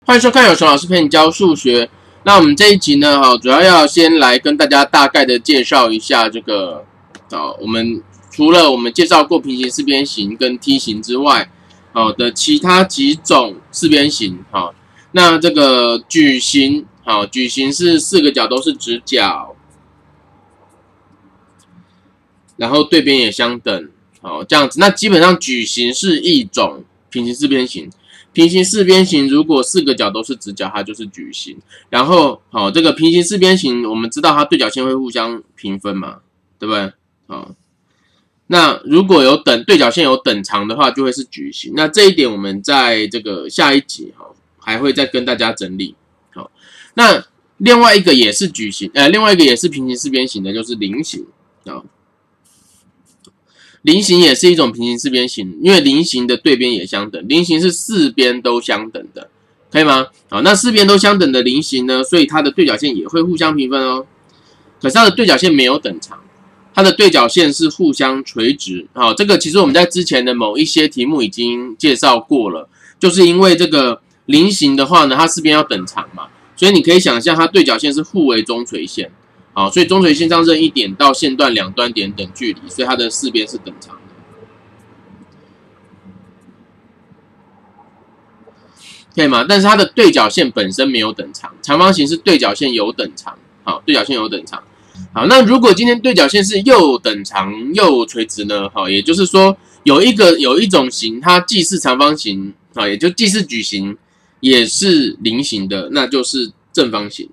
欢迎收看有熊老师陪你教数学。那我们这一集呢，主要要先来跟大家大概的介绍一下这个，我们除了我们介绍过平行四边形跟梯形之外，的其他几种四边形，那这个矩形，矩形是四个角都是直角，然后对边也相等，这样子。那基本上矩形是一种平行四边形。平行四边形如果四个角都是直角，它就是矩形。然后，这个平行四边形，我们知道它对角线会互相平分嘛，对不对？那如果有对角线有等长的话，就会是矩形。那这一点我们在这个下一集还会再跟大家整理。那另外一个也是矩形，另外一个也是平行四边形的，就是菱形菱形也是一种平行四边形，因为菱形的对边也相等，菱形是四边都相等的，可以吗？那四边都相等的菱形呢，所以它的对角线也会互相平分哦。可是它的对角线没有等长，它的对角线是互相垂直。这个其实我们在之前的某一些题目已经介绍过了，就是因为这个菱形的话呢，它四边要等长嘛，所以你可以想象它对角线是互为中垂线。所以中垂线上任一点到线段两端点等距离，所以它的四边是等长的，可以吗？但是它的对角线本身没有等长，长方形是对角线有等长，对角线有等长。好，那如果今天对角线是又等长又垂直呢？也就是说有一种形，它既是长方形，也就既是矩形，也是菱形的，那就是正方形。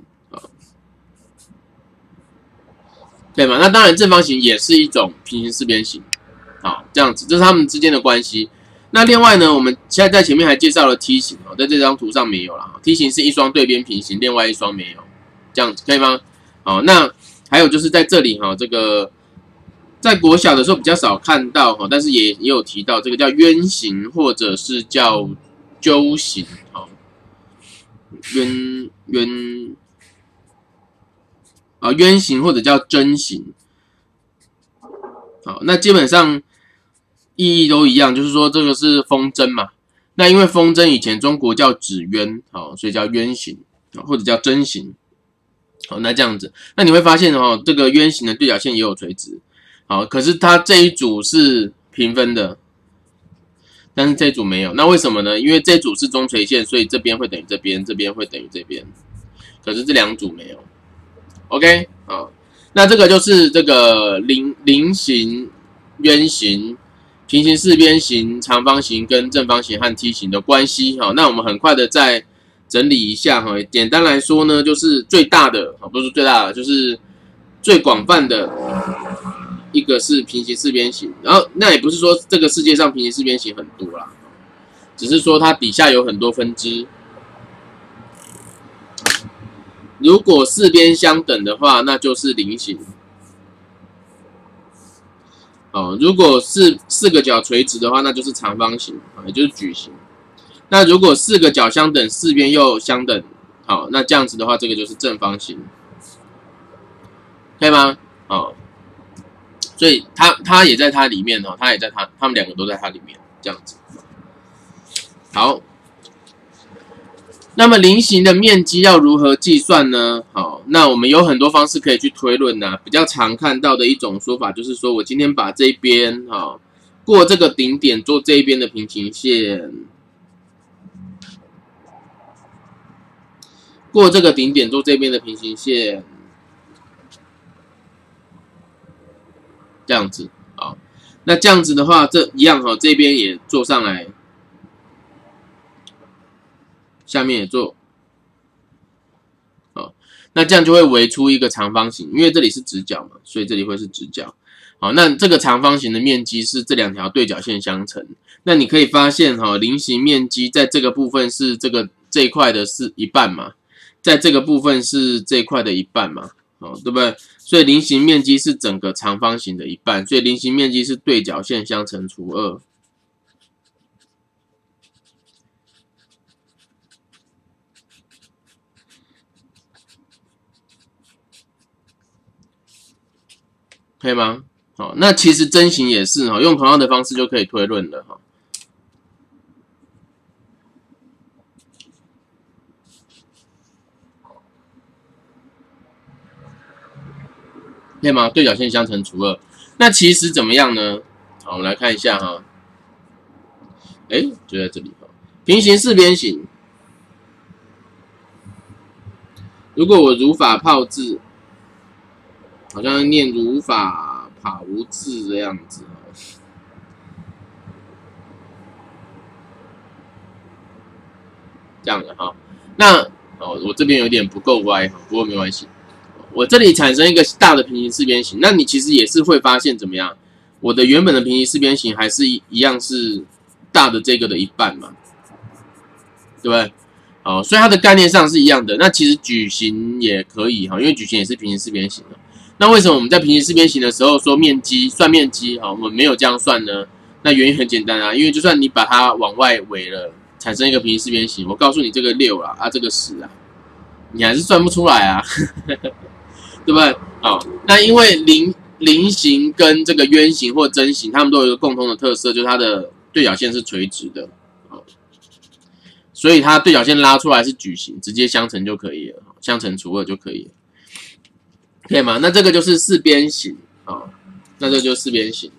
对吗？那当然，正方形也是一种平行四边形，这样子，这是它们之间的关系。那另外呢，我们现在在前面还介绍了梯形，在这张图上没有了。梯形是一双对边平行，另外一双没有，这样子可以吗？那还有就是在这里这个在国小的时候比较少看到但是也有提到这个叫圆形或者是叫鸠形，圆形或者叫针形，那基本上意义都一样，就是说这个是风筝嘛。那因为风筝以前中国叫纸鸢，所以叫鸢形，或者叫针形。那这样子，那你会发现这个鸢形的对角线也有垂直，可是它这一组是平分的，但是这一组没有。那为什么呢？因为这一组是中垂线，所以这边会等于这边，这边会等于这边，可是这两组没有。OK， 那这个就是这个菱形、圆形、平行四边形、长方形跟正方形和梯形的关系。那我们很快的再整理一下简单来说呢，就是最大的不是最大的，就是最广泛的一个是平行四边形。然后那也不是说这个世界上平行四边形很多啦，只是说它底下有很多分支。如果四边相等的话，那就是菱形。如果是四个角垂直的话，那就是长方形，也就是矩形。那如果四个角相等，四边又相等，那这样子的话，这个就是正方形，可以吗？所以它也在它里面它也在它们两个都在它里面，这样子。好。那么菱形的面积要如何计算呢？那我们有很多方式可以去推论比较常看到的一种说法就是说我今天把这边过这个顶点做这一边的平行线，过这个顶点做这边的平行线，这样子那这样子的话，这一样这边也做上来。下面也做，那这样就会围出一个长方形，因为这里是直角嘛，所以这里会是直角。那这个长方形的面积是这两条对角线相乘。那你可以发现菱形面积在这个部分是这一块的是一半嘛，在这个部分是这一块的一半嘛，对不对？所以菱形面积是整个长方形的一半，所以菱形面积是对角线相乘除2。可以吗？那其实针形也是用同样的方式就可以推论了可以吗？对角线相乘除2。那其实怎么样呢？好，我们来看一下哈。就在这里哈。平行四边形，如果我如法炮制，好像念如法炮制这样子。这样的哈，那我这边有点不够歪哈，不过没关系。我这里产生一个大的平行四边形，那你其实也是会发现怎么样？我的原本的平行四边形还是一样是大的这个的一半嘛，对不对？所以它的概念上是一样的。那其实矩形也可以哈，因为矩形也是平行四边形的。那为什么我们在平行四边形的时候说算面积我们没有这样算呢？那原因很简单啊，因为就算你把它往外围了，产生一个平行四边形，我告诉你这个6啦，这个10啊，你还是算不出来啊，对不对？那因为菱形跟这个圆形或针形，它们都有一个共同的特色，就是它的对角线是垂直的，所以它对角线拉出来是矩形，直接相乘就可以了，相乘除2就可以了，可以吗？那这个就是四边形那这就是四边形。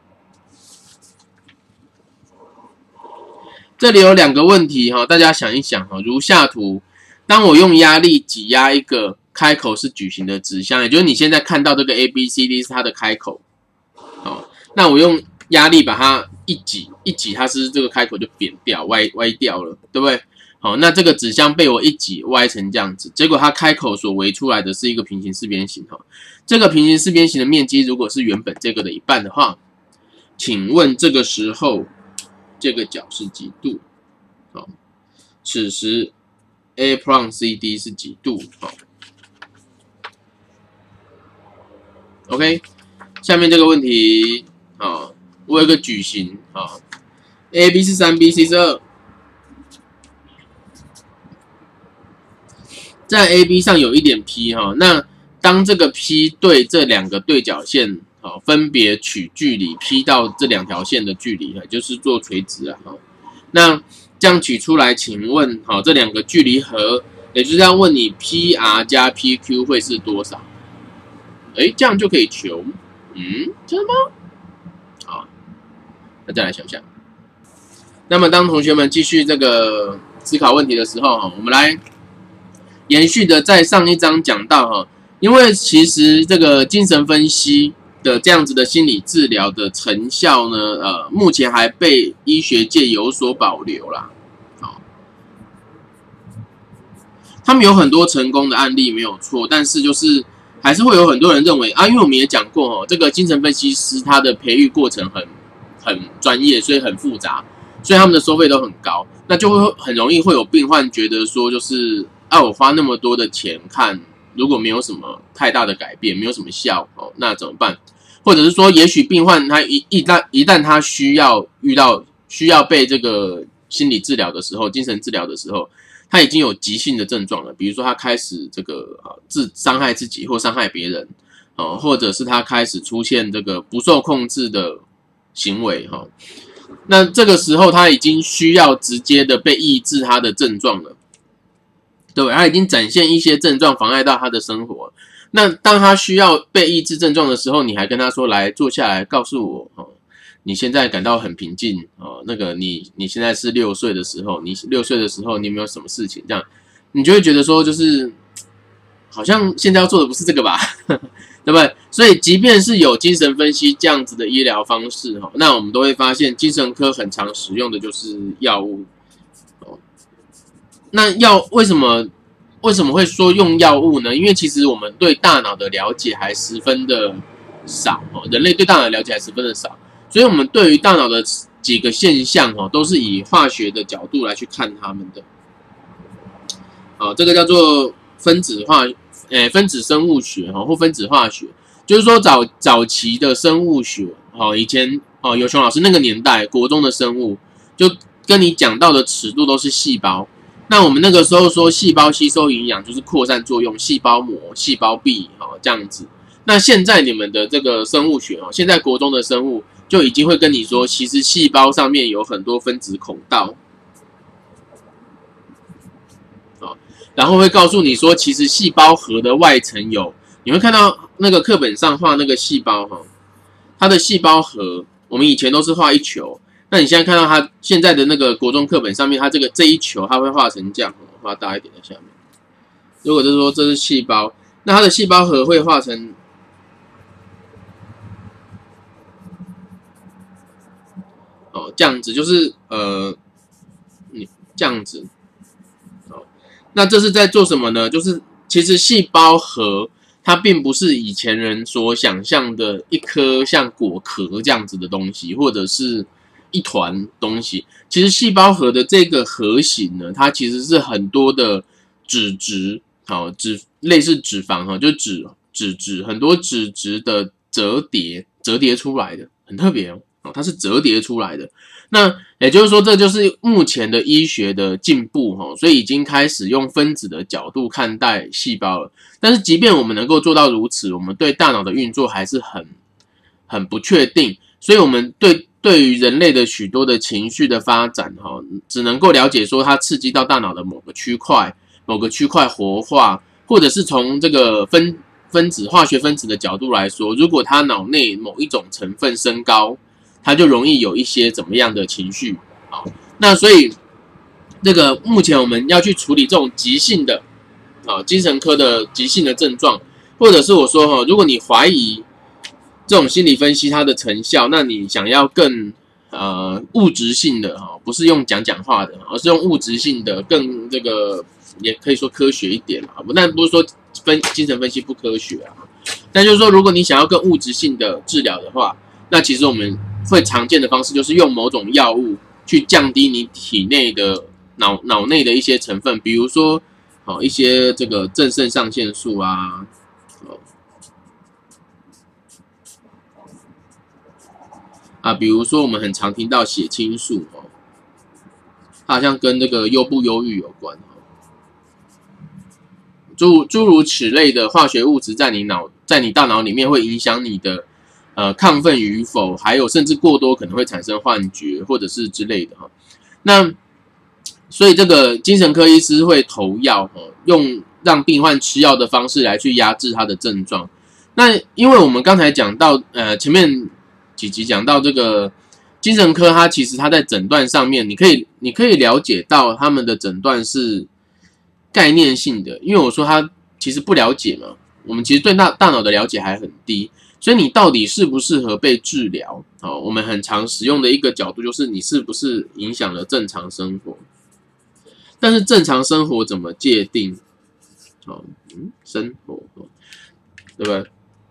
这里有2个问题大家想一想如下图，当我用压力挤压一个开口是矩形的纸箱，也就是你现在看到这个 ABCD 是它的开口，那我用压力把它一挤，它是这个开口就扁掉、歪掉了，对不对？那这个纸箱被我一挤歪成这样子，结果它开口所围出来的是一个平行四边形这个平行四边形的面积如果是原本这个的一半的话，请问这个时候这个角是几度？此时 A prime CD 是几度？OK， 下面这个问题我有一个矩形AB 是3，BC 是2，在 AB 上有一点 P 那当这个 P 对这2个对角线分别取距离 P 到这2条线的距离就是做垂直那这样取出来，请问这2个距离和，也就是要问你 PR 加 PQ 会是多少？这样就可以求，真的吗？那再来想想。那么当同学们继续这个思考问题的时候我们来延续的在上一章讲到因为其实这个精神分析的这样子的心理治疗的成效呢，目前还被医学界有所保留啦。他们有很多成功的案例没有错，但是就是还是会有很多人认为因为我们也讲过这个精神分析师他的培育过程很专业，所以很复杂，所以他们的收费都很高，那就会很容易会有病患觉得说就是我花那么多的钱看，如果没有什么太大的改变，没有什么效那怎么办？或者是说，也许病患他一旦他需要被这个心理治疗的时候，精神治疗的时候，他已经有急性的症状了，比如说他开始这个伤害自己或伤害别人或者是他开始出现这个不受控制的行为那这个时候他已经需要直接的被抑制他的症状了，对不对？他已经展现一些症状妨碍到他的生活。那当他需要被抑制症状的时候，你还跟他说来坐下来告诉我你现在感到很平静那个你现在是6岁的时候，你6岁的时候你有没有什么事情？这样你就会觉得说就是好像现在要做的不是这个吧对不对？所以即便是有精神分析这样子的医疗方式那我们都会发现精神科很常使用的就是药物那为什么会说用药物呢？因为其实我们对大脑的了解还十分的少人类对大脑的了解还十分的少，所以我们对于大脑的几个现象都是以化学的角度来去看它们的这个叫做分子生物学或分子化学，就是说早期的生物学以前有熊老师那个年代国中的生物就跟你讲到的尺度都是细胞。那我们那个时候说细胞吸收营养就是扩散作用，细胞膜、细胞壁这样子。那现在你们的这个生物学现在国中的生物就已经会跟你说，其实细胞上面有很多分子孔道然后会告诉你说，其实细胞核的外层你会看到那个课本上画那个细胞哈，它的细胞核，我们以前都是画一球，那你现在看到它现在的那个国中课本上面，它这一球它会画成这样，画大一点在下面。如果就是说这是细胞，那它的细胞核会画成这样子，就是这样子。那这是在做什么呢？就是其实细胞核它并不是以前人所想象的一颗像果壳这样子的东西，或者是一团东西。其实细胞核的这个核型呢，它其实是很多的脂质，类似脂肪就脂质，很多脂质的折叠出来的，很特别它是折叠出来的。那也就是说，这就是目前的医学的进步所以已经开始用分子的角度看待细胞了。但是，即便我们能够做到如此，我们对大脑的运作还是很不确定。所以，我们对于人类的许多的情绪的发展只能够了解说它刺激到大脑的某个区块活化，或者是从这个化学分子的角度来说，如果它脑内某一种成分升高，它就容易有一些怎么样的情绪。好，那所以这个目前我们要去处理这种急性的精神科的急性的症状，或者是我说如果你怀疑这种心理分析它的成效，那你想要更物质性的不是用讲话的，而是用物质性的更这个也可以说科学一点但不是说精神分析不科学但就是说如果你想要更物质性的治疗的话，那其实我们会常见的方式就是用某种药物去降低你体内的脑内的一些成分，比如说一些这个正肾上腺素比如说我们很常听到血清素它好像跟这个忧不忧郁有关诸如此类的化学物质在你大脑里面会影响你的亢奋与否，还有甚至过多可能会产生幻觉或者是之类的那所以这个精神科医师会投药用让病患吃药的方式来去压制他的症状。那因为我们刚才讲到前面几集讲到这个精神科，它其实它在诊断上面，你可以了解到他们的诊断是概念性的，因为我说他其实不了解嘛，我们其实对大脑的了解还很低，所以你到底适不适合被治疗我们很常使用的一个角度就是你是不是影响了正常生活。但是正常生活怎么界定生活对不对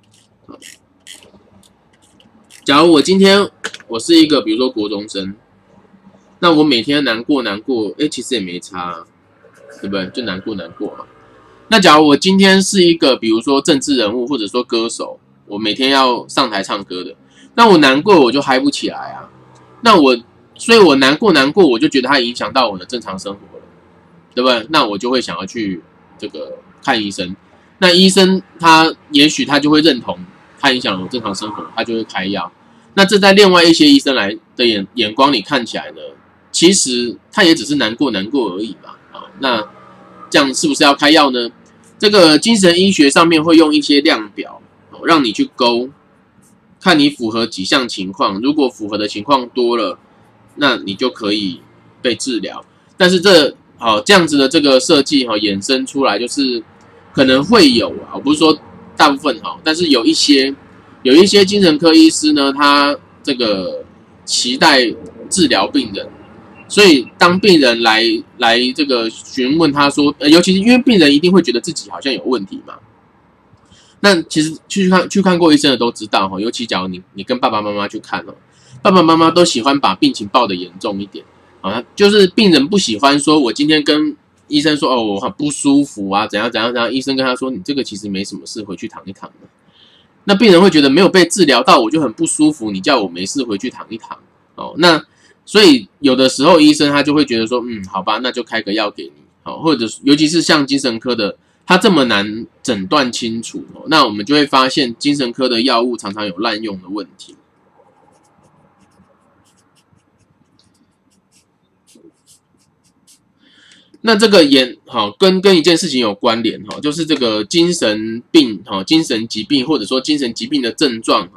假如我今天我是一个比如说国中生，那我每天难过其实也没差对不对？就难过嘛。那假如我今天是一个比如说政治人物或者说歌手，我每天要上台唱歌的，那我难过我就嗨不起来所以我难过我就觉得它影响到我的正常生活了，对不对？那我就会想要去这个看医生，那医生也许他就会认同它影响了我正常生活，他就会开药。那这在另外一些医生来的眼光里看起来呢，其实他也只是难过而已嘛。那这样是不是要开药呢？这个精神医学上面会用一些量表让你去勾，看你符合几项情况，如果符合的情况多了，那你就可以被治疗。但是这样子的这个设计衍生出来就是可能会有我不是说大部分但是有一些精神科医师呢，他这个期待治疗病人，所以当病人来这个询问他说尤其是因为病人一定会觉得自己好像有问题嘛。那其实去看过医生的都知道尤其假如你跟爸爸妈妈去看爸爸妈妈都喜欢把病情报得严重一点就是病人不喜欢说我今天跟医生说我很不舒服怎样，医生跟他说你这个其实没什么事，回去躺一躺那病人会觉得没有被治疗到，我就很不舒服，你叫我没事回去躺一躺那所以有的时候医生他就会觉得说好吧，那就开个药给你或者尤其是像精神科的他这么难诊断清楚那我们就会发现精神科的药物常常有滥用的问题。 那这个跟一件事情有关联就是这个精神病精神疾病或者说精神疾病的症状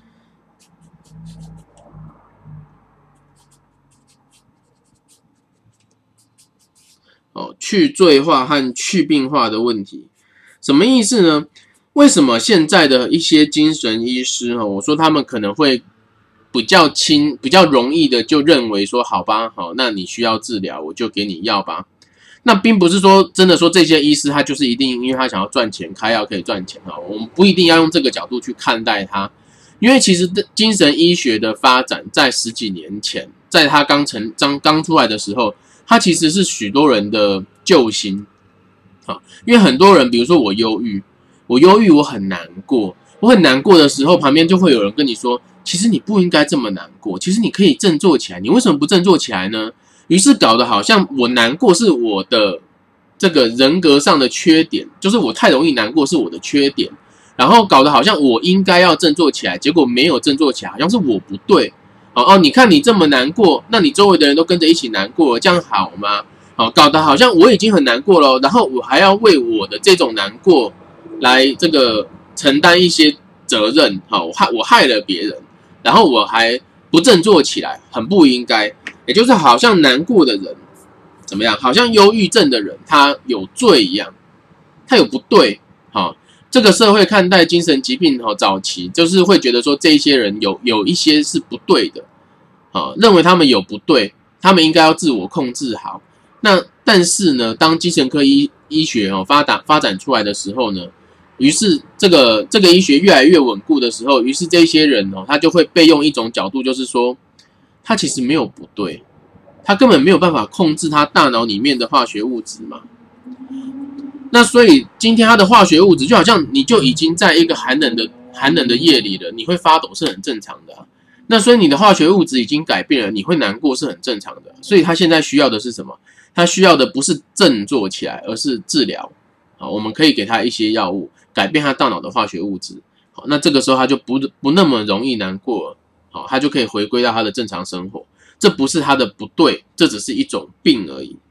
去罪化和去病化的问题，什么意思呢？为什么现在的一些精神医师我说他们可能会比较容易的就认为说，好吧，那你需要治疗，我就给你药吧。那并不是说真的说这些医师他就是一定因为他想要赚钱开药可以赚钱我们不一定要用这个角度去看待他，因为其实精神医学的发展在10几年前，在他刚出来的时候，它其实是许多人的救星因为很多人比如说我忧郁我很难过，我很难过的时候，旁边就会有人跟你说，其实你不应该这么难过，其实你可以振作起来，你为什么不振作起来呢？于是搞得好像我难过是我的这个人格上的缺点，就是我太容易难过是我的缺点，然后搞得好像我应该要振作起来，结果没有振作起来，好像是我不对你看你这么难过，那你周围的人都跟着一起难过，这样好吗？搞得好像我已经很难过了，然后我还要为我的这种难过来这个承担一些责任我害了别人，然后我还不振作起来，很不应该。也就是好像难过的人怎么样？好像忧郁症的人他有罪一样，他有不对这个社会看待精神疾病早期就是会觉得说这些人有一些是不对的认为他们有不对，他们应该要自我控制好。那但是呢，当精神科医学发展出来的时候呢，于是这个医学越来越稳固的时候，于是这些人他就会被用一种角度，就是说他其实没有不对，他根本没有办法控制他大脑里面的化学物质嘛。那所以今天他的化学物质就好像你就已经在一个寒冷的夜里了，你会发抖是很正常的那所以你的化学物质已经改变了，你会难过是很正常的。所以他现在需要的是什么？他需要的不是振作起来，而是治疗我们可以给他一些药物，改变他大脑的化学物质那这个时候他就不那么容易难过了他就可以回归到他的正常生活。这不是他的不对，这只是一种病而已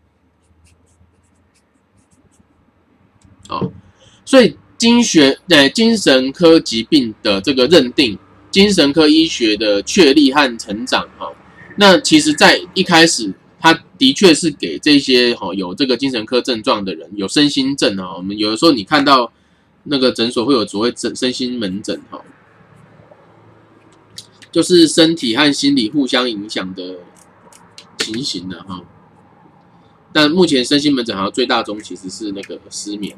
所以精神科疾病的这个认定，精神科医学的确立和成长那其实在一开始他的确是给这些有这个精神科症状的人，有身心症我们有的时候你看到那个诊所会有所谓身心门诊就是身体和心理互相影响的情形但目前身心门诊好像最大宗其实是那个失眠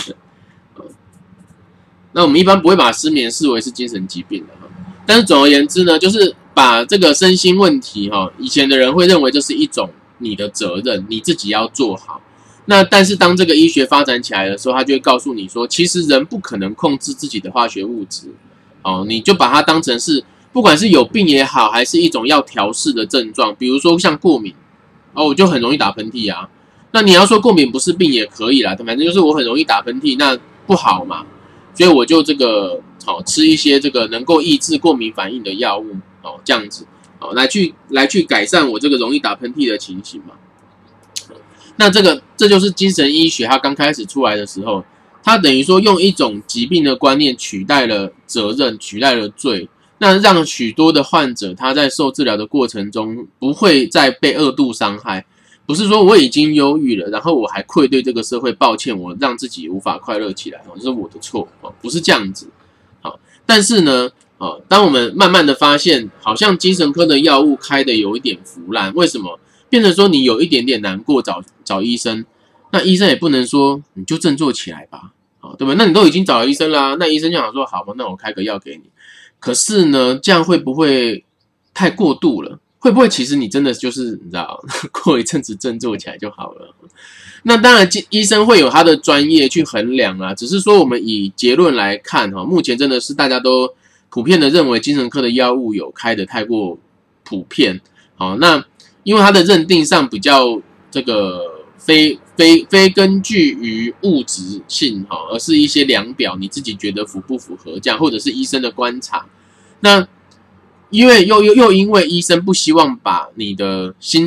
那我们一般不会把失眠视为是精神疾病的但是总而言之呢，就是把这个身心问题以前的人会认为这是一种你的责任，你自己要做好。那但是当这个医学发展起来的时候，他就会告诉你说，其实人不可能控制自己的化学物质你就把它当成是不管是有病也好，还是一种要调试的症状，比如说像过敏我就很容易打喷嚏啊。那你要说过敏不是病也可以啦，反正就是我很容易打喷嚏，那不好嘛，所以我就这个吃一些这个能够抑制过敏反应的药物这样子来去改善我这个容易打喷嚏的情形嘛。那这就是精神医学它刚开始出来的时候，它等于说用一种疾病的观念取代了责任，取代了罪，那让许多的患者他在受治疗的过程中不会再被二度伤害。不是说我已经忧郁了，然后我还愧对这个社会，抱歉，我让自己无法快乐起来，这是我的错不是这样子但是呢当我们慢慢的发现，好像精神科的药物开的有一点腐烂，为什么？变成说你有一点点难过找医生，那医生也不能说你就振作起来吧对不对？那你都已经找了医生啦，那医生就想说好吧，那我开个药给你。可是呢，这样会不会太过度了？会不会其实你真的就是你知道过一阵子振作起来就好了？那当然医生会有他的专业去衡量啦，只是说我们以结论来看目前真的是大家都普遍的认为精神科的药物有开的太过普遍那因为它的认定上比较这个非根据于物质性而是一些量表，你自己觉得符不符合这样，或者是医生的观察。那因为又因为医生不希望把你的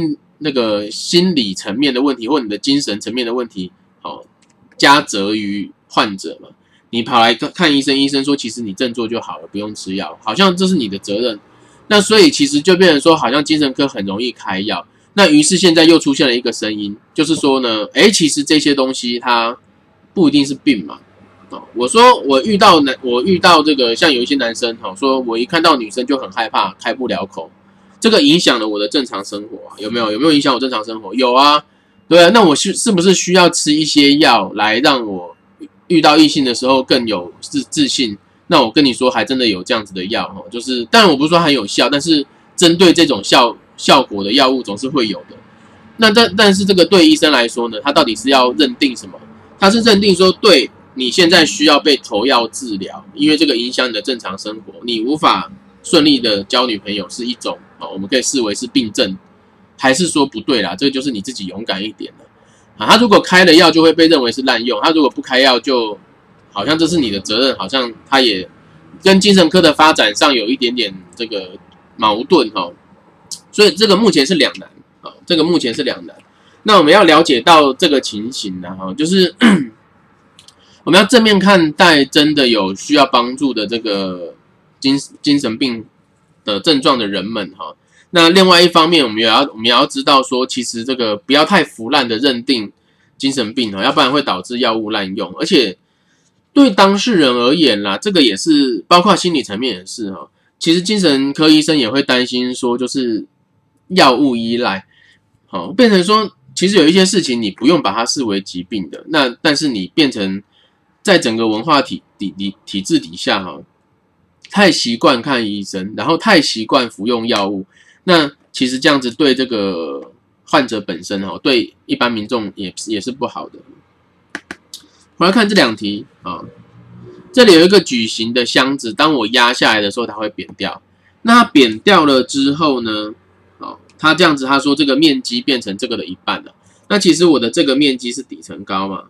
那个心理层面的问题，或你的精神层面的问题，好，加责于患者嘛。你跑来看医生，医生说其实你振作就好了，不用吃药，好像这是你的责任。那所以其实就变成说，好像精神科很容易开药。那于是现在又出现了一个声音，就是说呢，其实这些东西它不一定是病嘛。我说我遇到这个像有一些男生说我一看到女生就很害怕，开不了口，这个影响了我的正常生活啊，有没有影响我正常生活？有啊，对啊，那我是不是需要吃一些药来让我遇到异性的时候更有自信？那我跟你说，还真的有这样子的药，就是当然我不是说很有效，但是针对这种效果的药物总是会有的。那但是这个对医生来说呢，他到底是要认定什么？他是认定说，对你现在需要被投药治疗，因为这个影响你的正常生活，你无法顺利的交女朋友是一种我们可以视为是病症，还是说不对啦？这个就是你自己勇敢一点了。他如果开了药就会被认为是滥用，他如果不开药就好像这是你的责任，好像他也跟精神科的发展上有一点点这个矛盾所以这个目前是两难这个目前是两难。那我们要了解到这个情形呢就是我们要正面看待真的有需要帮助的这个精神病的症状的人们那另外一方面，我们也要知道说，其实这个不要太腐烂的认定精神病要不然会导致药物滥用，而且对当事人而言啦，这个也是包括心理层面也是其实精神科医生也会担心说，就是药物依赖变成说，其实有一些事情你不用把它视为疾病的，那但是你变成在整个文化体制底下太习惯看医生，然后太习惯服用药物，那其实这样子对这个患者本身对一般民众也是不好的。我来看这两题这里有一个矩形的箱子，当我压下来的时候，它会扁掉。那它扁掉了之后呢它这样子，他说这个面积变成这个的一半了。那其实我的这个面积是底层高嘛，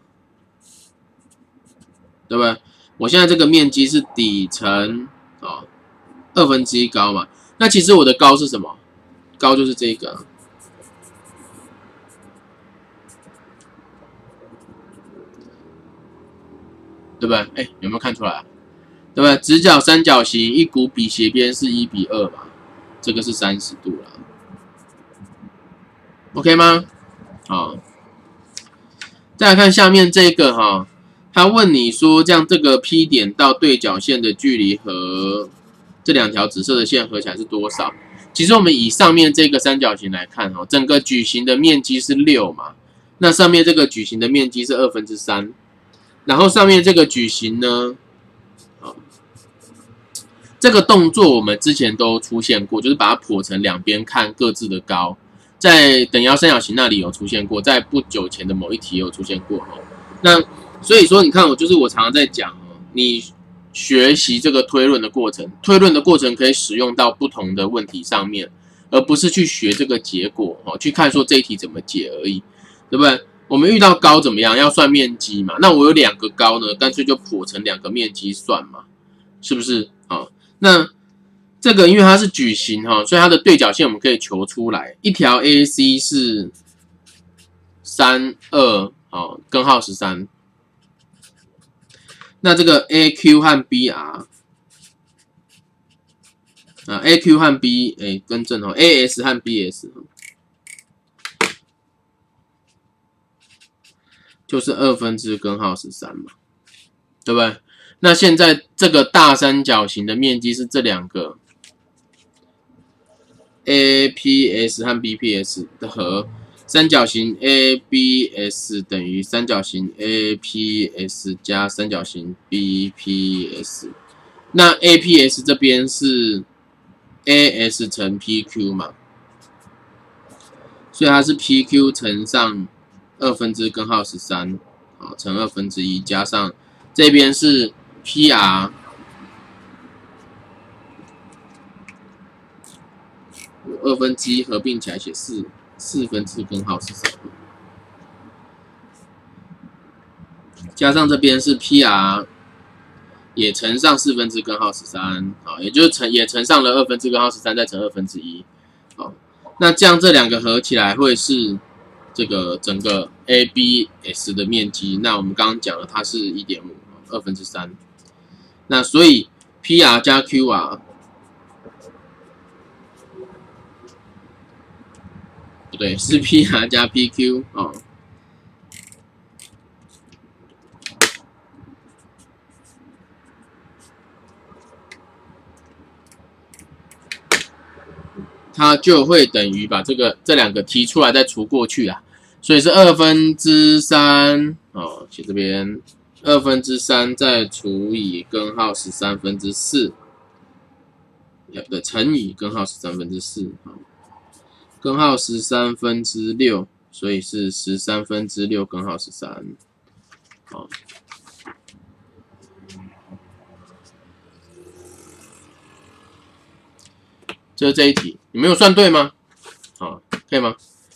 对不对？我现在这个面积是底层1/2高嘛。那其实我的高是什么？高就是这个对不对？有没有看出来对不对？直角三角形一股比斜边是1:2嘛，这个是30度啦。OK 吗？再来看下面这个他问你说，这样这个 P 点到对角线的距离和这两条紫色的线合起来是多少？其实我们以上面这个三角形来看整个矩形的面积是6嘛，那上面这个矩形的面积是3/2，然后上面这个矩形呢，这个动作我们之前都出现过，就是把它剖成两边看各自的高。在等腰三角形那里有出现过，在不久前的某一题有出现过那所以说，你看我常常在讲你学习这个推论的过程，可以使用到不同的问题上面，而不是去学这个结果去看说这一题怎么解而已，对不对？我们遇到高怎么样？要算面积嘛？那我有2个高呢，干脆就剖成2个面积算嘛，是不是？那这个因为它是矩形所以它的对角线我们可以求出来，一条 AC 是32根号13，那这个 AQ 和 BR AQ 和 B 更正AS 和 BS 就是2/2根号13嘛，对不对？那现在这个大三角形的面积是这2个 APS 和 BPS 的和，三角形 ABS 等于三角形 APS 加三角形 BPS。那 APS 这边是 AS 乘 PQ 嘛，所以它是 PQ 乘上2/2根号13乘1/2加上这边是 PR。2/1合并起来写4/4根号13，加上这边是 PR 也乘上4/4根号13，也就是也乘上了2/4根号13，再乘1/2。 那这样这两个合起来会是这个整个 ABS 的面积。那我们刚刚讲了，它是 1.5，3/2。那所以 PR 加 QR 不对，是 PR 加 PQ 哦。它就会等于把这两个提出来再除过去啦，所以是3/2哦，写这边3/2再除以根号13/4，不对，乘以根号13/4，好，根号13/6，所以是13/6根号13，好。就是这一题，你没有算对吗？好，可以吗？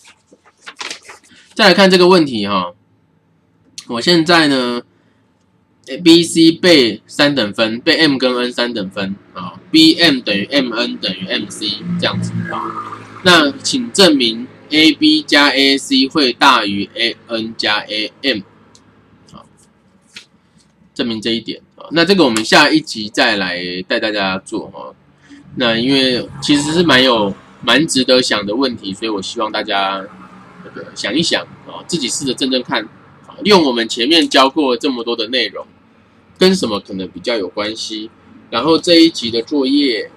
再来看这个问题哈，我现在呢 ，B、C 被3等分，被 M 跟 N 3等分啊 ，BM 等于 MN 等于 MC 这样子啊。那请证明 AB 加 AC 会大于 AN 加 AM， 好，证明这一点啊。那这个我们下一集再来带大家做哈。那因为其实是蛮值得想的问题，所以我希望大家想一想啊，自己试着正看啊，用我们前面教过这么多的内容，跟什么可能比较有关系。然后这一集的作业，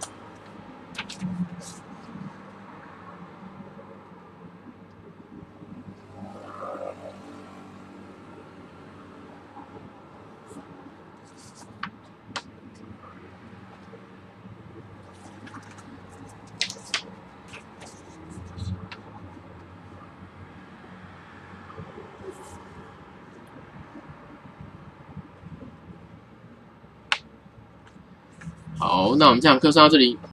好，那我们这堂课上到这里。